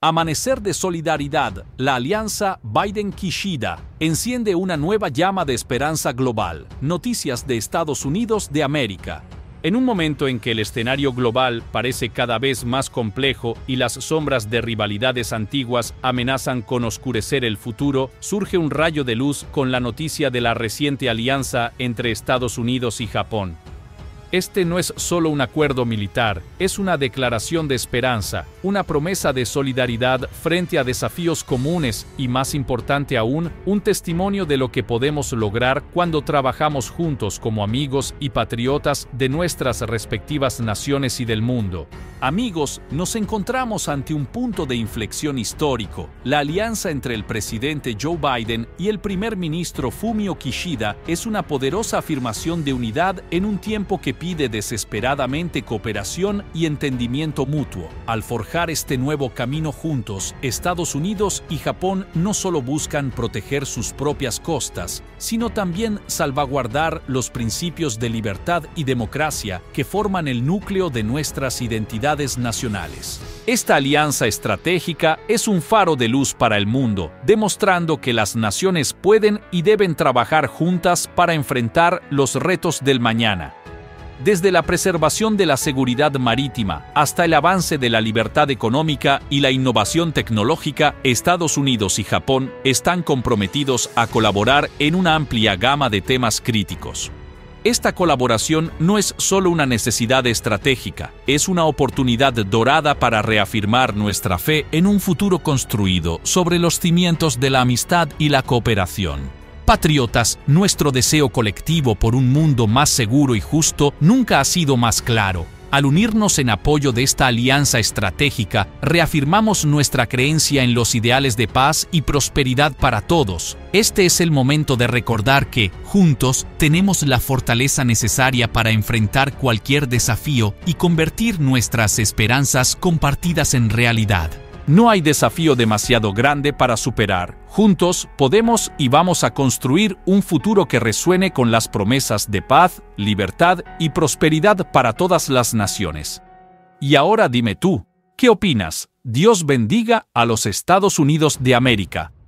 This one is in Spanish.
Amanecer de solidaridad, la alianza Biden-Kishida enciende una nueva llama de esperanza global. Noticias de Estados Unidos de América. En un momento en que el escenario global parece cada vez más complejo y las sombras de rivalidades antiguas amenazan con oscurecer el futuro, surge un rayo de luz con la noticia de la reciente alianza entre Estados Unidos y Japón. Este no es solo un acuerdo militar, es una declaración de esperanza, una promesa de solidaridad frente a desafíos comunes y, más importante aún, un testimonio de lo que podemos lograr cuando trabajamos juntos como amigos y patriotas de nuestras respectivas naciones y del mundo. Amigos, nos encontramos ante un punto de inflexión histórico. La alianza entre el presidente Joe Biden y el primer ministro Fumio Kishida es una poderosa afirmación de unidad en un tiempo que pide desesperadamente cooperación y entendimiento mutuo. Al forjar este nuevo camino juntos, Estados Unidos y Japón no solo buscan proteger sus propias costas, sino también salvaguardar los principios de libertad y democracia que forman el núcleo de nuestras identidades nacionales. Esta alianza estratégica es un faro de luz para el mundo, demostrando que las naciones pueden y deben trabajar juntas para enfrentar los retos del mañana. Desde la preservación de la seguridad marítima hasta el avance de la libertad económica y la innovación tecnológica, Estados Unidos y Japón están comprometidos a colaborar en una amplia gama de temas críticos. Esta colaboración no es solo una necesidad estratégica, es una oportunidad dorada para reafirmar nuestra fe en un futuro construido sobre los cimientos de la amistad y la cooperación. Patriotas, nuestro deseo colectivo por un mundo más seguro y justo nunca ha sido más claro. Al unirnos en apoyo de esta alianza estratégica, reafirmamos nuestra creencia en los ideales de paz y prosperidad para todos. Este es el momento de recordar que, juntos, tenemos la fortaleza necesaria para enfrentar cualquier desafío y convertir nuestras esperanzas compartidas en realidad. No hay desafío demasiado grande para superar. Juntos podemos y vamos a construir un futuro que resuene con las promesas de paz, libertad y prosperidad para todas las naciones. Y ahora dime tú, ¿qué opinas? Dios bendiga a los Estados Unidos de América.